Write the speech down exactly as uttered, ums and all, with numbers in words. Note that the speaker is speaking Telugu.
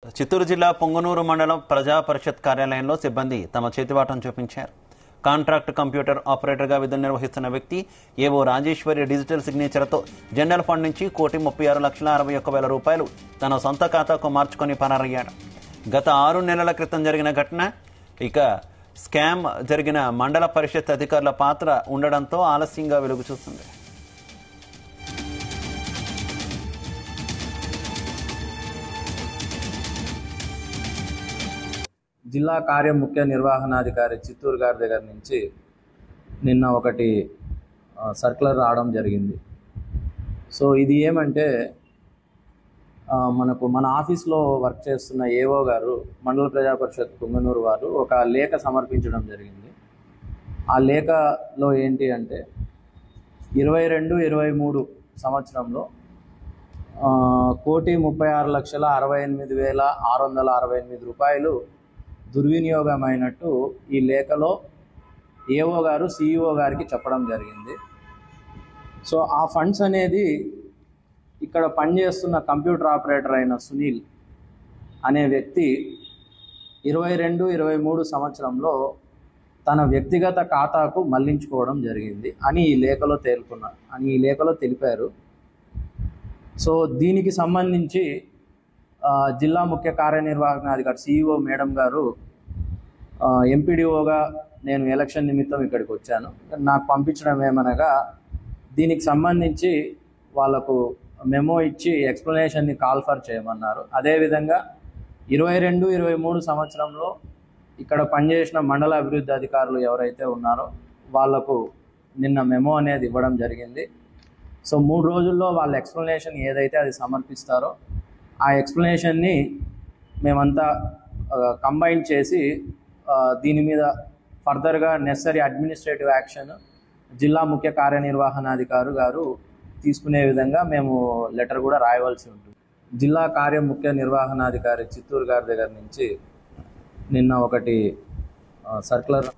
చిత్తూరు జిల్లా పొంగనూరు మండలం ప్రజా పరిషత్ కార్యాలయంలో సిబ్బంది తమ చేతివాటం చూపించారు. కాంట్రాక్ట్ కంప్యూటర్ ఆపరేటర్గా విధులు నిర్వహిస్తున్న వ్యక్తి ఏవో రాజేశ్వరి డిజిటల్ సిగ్నేచర్తో జనరల్ ఫండ్ నుంచి కోటి ముప్పై ఆరు లక్షల అరవై ఒక్క వేల రూపాయలు తన సొంత ఖాతాకు మార్చుకొని పరారయ్యాడు. గత ఆరు నెలల క్రితం జరిగిన ఘటన. ఇక స్కామ్ జరిగిన మండల పరిషత్ అధికారుల పాత్ర ఉండడంతో ఆలస్యంగా వెలుగు చూస్తుంది. జిల్లా కార్య ముఖ్య నిర్వహణాధికారి చిత్తూరు గారి దగ్గర నుంచి నిన్న ఒకటి సర్క్యులర్ రావడం జరిగింది. సో ఇది ఏమంటే మనకు మన ఆఫీస్లో వర్క్ చేస్తున్న ఏఓ గారు మండల ప్రజా పరిషత్ పొంగనూరు వారు ఒక లేఖ సమర్పించడం జరిగింది. ఆ లేఖలో ఏంటి అంటే ఇరవై రెండు ఇరవై మూడు సంవత్సరంలో కోటి ముప్పై ఆరు లక్షల అరవై ఎనిమిది వేల ఆరు వందల అరవై ఎనిమిది రూపాయలు దుర్వినియోగమైనట్టు ఈ లేఖలో ఏఓ గారు సిఇఓ గారికి చెప్పడం జరిగింది. సో ఆ ఫండ్స్ అనేది ఇక్కడ పనిచేస్తున్న కంప్యూటర్ ఆపరేటర్ అయిన సునీల్ అనే వ్యక్తి ఇరవై రెండు ఇరవై మూడు సంవత్సరంలో తన వ్యక్తిగత ఖాతాకు మళ్లించుకోవడం జరిగింది అని ఈ లేఖలో తేలుకున్న అని ఈ లేఖలో తెలిపారు. సో దీనికి సంబంధించి జిల్లా ముఖ్య కార్యనిర్వహణాధికారి సిఇఓ మేడం గారు ఎంపీడీఓగా నేను ఎలక్షన్ నిమిత్తం ఇక్కడికి వచ్చాను. నాకు పంపించడం ఏమనగా దీనికి సంబంధించి వాళ్ళకు మెమో ఇచ్చి ఎక్స్ప్లెనేషన్ని కాల్ఫర్ చేయమన్నారు. అదేవిధంగా ఇరవై రెండు ఇరవై మూడు సంవత్సరంలో ఇక్కడ పనిచేసిన మండల అభివృద్ధి అధికారులు ఎవరైతే ఉన్నారో వాళ్లకు నిన్న మెమో అనేది ఇవ్వడం జరిగింది. సో మూడు రోజుల్లో వాళ్ళ ఎక్స్ప్లెనేషన్ ఏదైతే అది సమర్పిస్తారో ఆ ఎక్స్ప్లెనేషన్ని మేమంతా కంబైన్ చేసి దీని మీద ఫర్దర్గా నెసరీ అడ్మినిస్ట్రేటివ్ యాక్షన్ జిల్లా ముఖ్య కార్యనిర్వహణాధికారి గారు తీసుకునే విధంగా మేము లెటర్ కూడా రాయవలసి ఉంటుంది. జిల్లా కార్య ముఖ్య నిర్వహణాధికారి చిత్తూరు గారి దగ్గర నుంచి నిన్న ఒకటి సర్క్యులర్